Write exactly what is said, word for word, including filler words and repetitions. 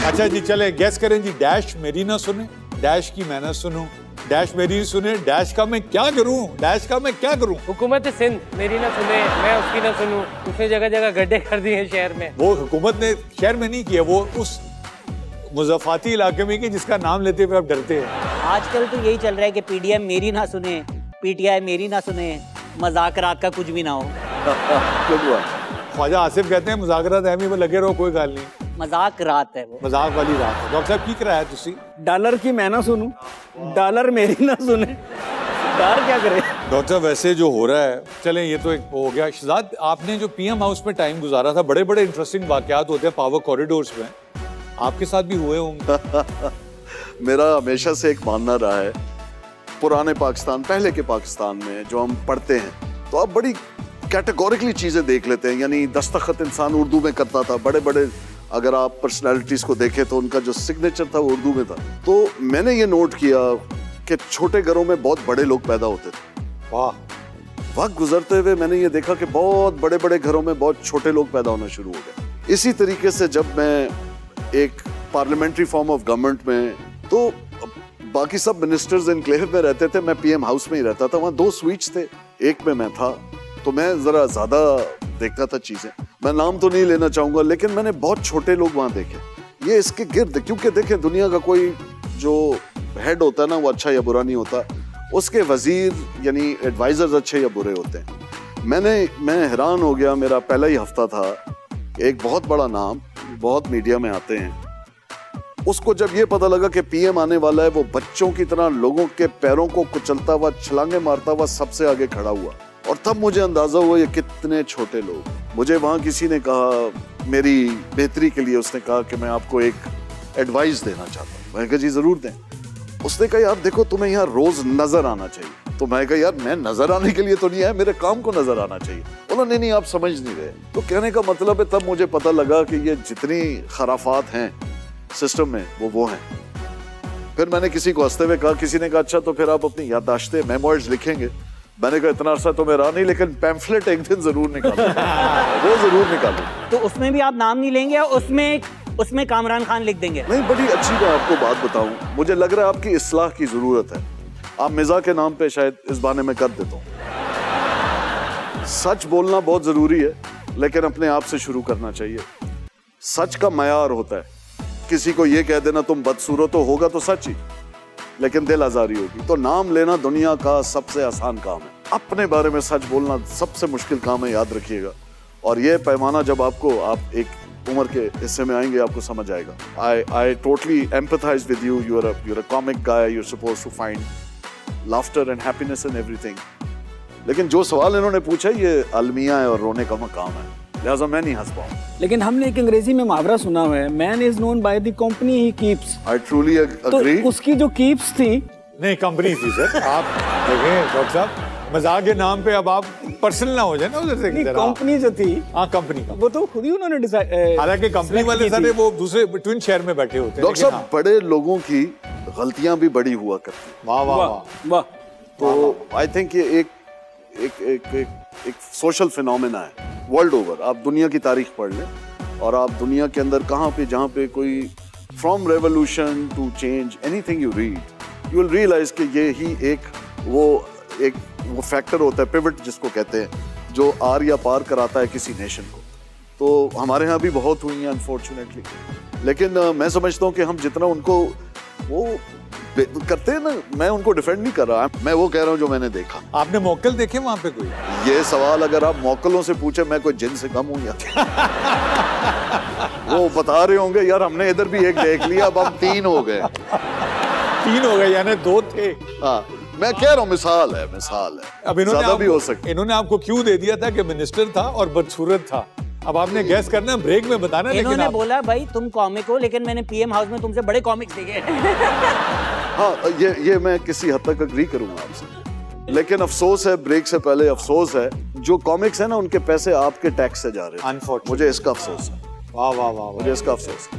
अच्छा जी चले गैस करें जी। डैश मेरी ना सुने, डैश की मैं ना सुनूं, डैश मेरी सुने, डैश का मैं क्या करूं, डैश का मैं क्या करूं। हुकूमत सिंध मेरी ना सुने, मैं उसकी ना सुनूं। उसने जगह जगह गड्ढे कर दिए हैं शहर में। वो हुकूमत ने शहर में नहीं किया, वो उस मुज़फ़्फ़ाती इलाके में की जिसका नाम लेते हुए आप डरते हैं। आजकल तो यही चल रहा है कि पीडीएम मेरी ना सुने, पीटीआई मेरी ना सुने, मजाकरात का कुछ भी ना हो। ख्वाजा आसिफ कहते हैं मुज़ाकरात अहमी में लगे रहो, कोई गाल नहीं। मजाक रात है वो, मजाक वाली रात है। डॉक्टर साहब की कराया तुसी डॉलर की मैं ना सुनूं, डॉलर मेरी ना सुने, डर क्या करे। डॉक्टर वैसे जो हो रहा है, चलें ये तो एक हो गया। शहजाद आपने जो पीएम हाउस में टाइम गुजारा था, बड़े बड़े इंटरेस्टिंग वाकयात होते हैं पावर कॉरिडोर्स में, आपके साथ भी हुए होंगे। मेरा हमेशा से एक मानना रहा है, पुराने पाकिस्तान, पहले के पाकिस्तान में जो हम पढ़ते हैं तो आप बड़ी कैटेगोरिकली चीजें देख लेते हैं। यानी दस्तखत इंसान उर्दू में करता था, बड़े बड़े अगर आप पर्सनालिटीज को देखें तो उनका जो सिग्नेचर था वो उर्दू में था। तो मैंने ये नोट किया कि छोटे घरों में बहुत बड़े लोग पैदा होते थे। वाह। वक्त गुजरते हुए मैंने ये देखा कि बहुत बड़े बड़े घरों में बहुत छोटे लोग पैदा होना शुरू हो गए। इसी तरीके से जब मैं एक पार्लियामेंट्री फॉर्म ऑफ गवर्नमेंट में, तो बाकी सब मिनिस्टर्स एनक्लेव में रहते थे, मैं पीएम हाउस में ही रहता था। वहाँ दो स्वीट्स थे, एक में मैं था, तो मैं जरा ज्यादा देखता था चीजें। मैं नाम तो नहीं लेना चाहूंगा, लेकिन मैंने बहुत छोटे लोग वहाँ देखे ये इसके गिर्द। क्योंकि देखें, दुनिया का कोई जो हेड होता है ना, वो अच्छा या बुरा नहीं होता, उसके वजीर यानी एडवाइजर्स अच्छे या बुरे होते हैं। मैंने मैं हैरान हो गया, मेरा पहला ही हफ्ता था, एक बहुत बड़ा नाम, बहुत मीडिया में आते हैं, उसको जब ये पता लगा कि पीएम आने वाला है, वो बच्चों की तरह लोगों के पैरों को कुचलता हुआ, छलांगे मारता हुआ सबसे आगे खड़ा हुआ। और तब मुझे अंदाजा हुआ ये कितने छोटे लोग। मुझे वहां किसी ने कहा, मेरी बेहतरी के लिए उसने कहा कि मैं आपको एक एडवाइस देना चाहता हूँ। मैंने कहा जी जरूर दें। उसने कहा यार देखो, तुम्हें यहाँ रोज नजर आना चाहिए। तो मैं कहा यार मैं नजर आने के लिए तो नहीं है, मेरे काम को नजर आना चाहिए। बोला नहीं नहीं आप समझ नहीं रहे। तो कहने का मतलब है, तब मुझे पता लगा कि ये जितनी खराफात हैं सिस्टम में वो वो हैं। फिर मैंने किसी को हंसते हुए कहा, किसी ने कहा अच्छा तो फिर आप अपनी याददाश्तें, मेमोइर्स लिखेंगे। मैंने कहा इतना अरसा तो मैं रहा नहीं, लेकिन पैम्फलेट एक दिन जरूर निकालूं। वो जरूर निकालूं। तो उसमें भी आप नाम नहीं लेंगे, उसमें उसमें कामरान खान लिख देंगे? नहीं, बड़ी अच्छी मैं आपको बात बताऊं, मुझे लग रहा है आपकी इस्लाह की जरूरत है। आप मिजाह के नाम पे शायद इस बहाने में कर देता हूं। सच बोलना बहुत जरूरी है, लेकिन अपने आप से शुरू करना चाहिए। सच का मयार होता है। किसी को ये कह देना तुम बदसूरत हो, होगा तो सच ही, लेकिन दिल आजारी होगी। तो नाम लेना दुनिया का सबसे आसान काम है। अपने बारे में सच बोलना सबसे मुश्किल काम है, याद रखिएगा। और ये पैमाना जब आपको, आप एक उम्र के हिस्से में आएंगे, आपको समझ आएगा। I I totally empathize with you. You are a you are a comic guy, you are supposed to find laughter and happiness in everything. लेकिन जो सवाल इन्होंने पूछा, ये अलमिया है और रोने का मकाम है, लिहाजा मैं नहीं हंस पाऊं। लेकिन हमने एक अंग्रेजी में मुहावरा सुना हुआ है, man is known by the company he keeps. I truly agree. तो उसकी जो कीप्स थी, नहीं कंपनी थी सर। आप देखें डॉक्टर साहब, मजाक के नाम पे अब आप पर्सनल ना हो जाए ना उधर से। कंपनी जो थी, हाँ कंपनी का वो तो खुद ही उन्होंने डिसाइड। हालांकि कंपनी वाले सारे वो दूसरे ट्विन शहर में बैठे होते हैं। डॉक्टर साहब, बड़े लोगों की गलतियां भी बड़ी हुआ करती। वाह वाह वाह वाह। तो आई थिंक ये एक एक एक एक, एक सोशल फिनोमेना है वर्ल्ड ओवर। आप दुनिया की तारीख पढ़ लें और आप दुनिया के अंदर कहाँ पे, जहाँ पे कोई from revolution to change, anything you read, you will realize कि ये ही एक वो एक वो फैक्टर होता है, पिवट जिसको कहते हैं, जो आर या पार कराता है किसी नेशन को। तो हमारे यहाँ भी बहुत हुई हैं अनफॉर्चुनेटली, लेकिन uh, मैं समझता हूँ कि हम जितना उनको वो करते हैं ना, मैं उनको डिफेंड नहीं कर रहा, मैं वो कह रहा हूँ जो मैंने देखा। आपने मौकल देखे वहाँ पे कोई? ये सवाल अगर आप मौकलों से पूछे, मैं कोई जिन से कम हूँ या वो बता रहे होंगे यार हमने इधर भी एक देख लिया, अब हम तीन हो गए। तीन हो गए यानी दो थे। हाँ, मैं कह रहा हूँ मिसाल है, मिसाल है। अब इन्होंने भी हो सकती। इन्होंने आपको क्यों दे दिया था कि मिनिस्टर था और बदसूरत था। अब आपने गैस करना, ब्रेक में बताना। इन्होंने लेकिन आप... बोला भाई तुम कॉमिक हो, लेकिन मैंने पीएम हाउस में तुमसे बड़े कॉमिक्स देखे। हाँ, ये ये मैं किसी हद तक अग्री करूंगा आपसे, लेकिन अफसोस है, ब्रेक से पहले अफसोस है, जो कॉमिक्स है ना, उनके पैसे आपके टैक्स से जा रहे हैं। अनफॉर्चुनेट, मुझे इसका अफसोस है। वाह वाह वाह, मुझे इसका अफसोस है।